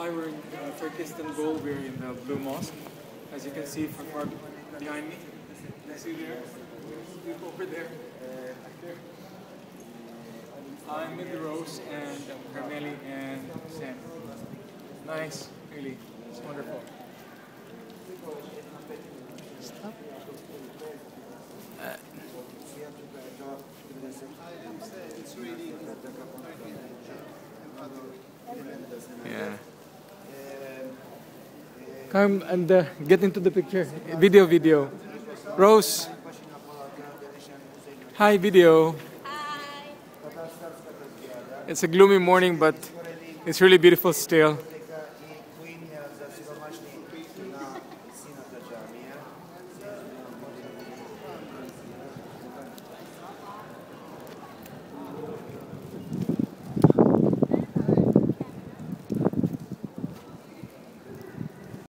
Hi, we're in Turkey, Istanbul. We're in the Blue Mosque. As you can see from far behind me. See there? Over there. I'm with Rose and Carmeli and Sam. Nice, really. It's wonderful. Stop. Yeah. Come and get into the picture. Video. Rose. Hi, video. Hi. It's a gloomy morning, but it's really beautiful still.